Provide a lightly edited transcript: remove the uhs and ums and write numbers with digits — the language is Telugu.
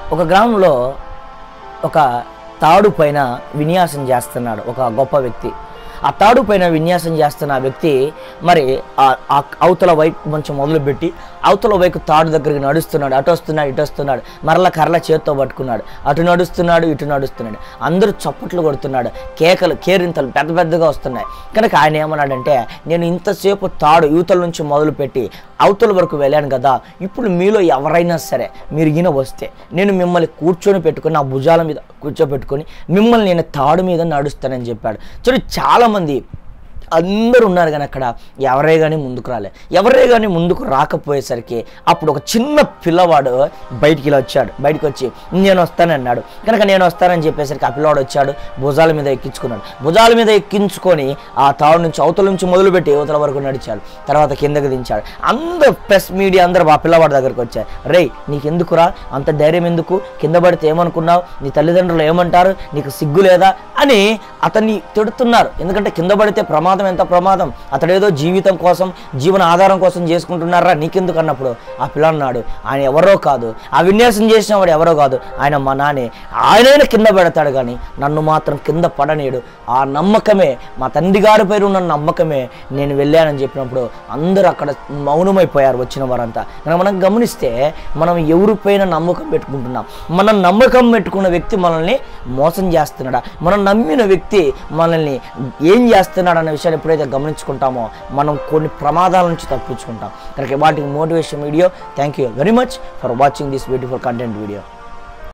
ఒక గ్రామంలో ఒక తాడు పైన విన్యాసం చేస్తున్నాడు ఒక గొప్ప వ్యక్తి. ఆ తాడు పైన విన్యాసం చేస్తున్న వ్యక్తి మరి అవతల వైపు కొంచెం మొదలుపెట్టి అవతల వైపు తాడు దగ్గరికి నడుస్తున్నాడు. అటు వస్తున్నాడు, ఇటు వస్తున్నాడు, మరలా కర్రల చేత్తో పట్టుకున్నాడు. అటు నడుస్తున్నాడు, ఇటు నడుస్తున్నాడు. అందరూ చప్పట్లు కొడుతున్నాడు. కేకలు, కేరింతలు పెద్ద పెద్దగా వస్తున్నాయి. కనుక ఆయన ఏమన్నాడంటే, నేను ఇంతసేపు తాడు యువతల నుంచి మొదలుపెట్టి అవతల వరకు వెళ్ళాను కదా, ఇప్పుడు మీలో ఎవరైనా సరే మీరు ఈయన వస్తే నేను మిమ్మల్ని కూర్చొని పెట్టుకొని, నా భుజాల మీద కూర్చోబెట్టుకొని మిమ్మల్ని నేను తాడు మీద నడుస్తానని చెప్పాడు. చూడు, చాలామంది అందరూ ఉన్నారు కానీ అక్కడ ఎవరే కానీ ముందుకు రాలే. ఎవరే కానీ ముందుకు రాకపోయేసరికి అప్పుడు ఒక చిన్న పిల్లవాడు బయటికి ఇలా వచ్చాడు. బయటికి వచ్చి నేను వస్తానన్నాడు. కనుక నేను వస్తానని చెప్పేసరికి ఆ పిల్లవాడు వచ్చాడు, భుజాల మీద ఎక్కించుకున్నాడు. భుజాల మీద ఎక్కించుకొని ఆ తాడు నుంచి అవతల నుంచి మొదలుపెట్టి యువతల వరకు నడిచాడు. తర్వాత కిందకి దించాడు. అందరూ ప్రెస్ మీడియా అందరూ ఆ పిల్లవాడి దగ్గరికి వచ్చారు. రేయ్, నీకెందుకురా అంత ధైర్యం ఎందుకు? కింద పడితే ఏమనుకున్నావు? నీ తల్లిదండ్రులు ఏమంటారు? నీకు సిగ్గు లేదా అని అతన్ని తిడుతున్నారు. ఎందుకంటే కింద పడితే ప్రమాదం, ఎంత ప్రమాదం. అతడేదో జీవితం కోసం, జీవన ఆధారం కోసం చేసుకుంటున్నారా, నీకెందుకు అన్నప్పుడు ఆ పిల్లన్నాడు, ఆయన ఎవరో కాదు, ఆ విన్యాసం చేసిన వాడు ఎవరో కాదు, ఆయన మా నానే. ఆయనైనా కింద పెడతాడు కానీ నన్ను మాత్రం కింద పడనీయడు. ఆ నమ్మకమే, మా తండ్రి గారి పేరు ఉన్న నమ్మకమే నేను వెళ్ళానని చెప్పినప్పుడు అందరూ అక్కడ మౌనమైపోయారు, వచ్చిన వారంతా. మనం గమనిస్తే మనం ఎవరిపైన నమ్మకం పెట్టుకుంటున్నాం? మనం నమ్మకం పెట్టుకున్న వ్యక్తి మనల్ని మోసం చేస్తున్నాడా? మనం నమ్మిన వ్యక్తి మనల్ని ఏం చేస్తున్నాడు అన్న విషయాన్ని ఎప్పుడైతే గమనించుకుంటామో మనం కొన్ని ప్రమాదాల నుంచి తప్పించుకుంటాం. కనుక వాటికి motivation video. Thank you very much for watching this beautiful content video.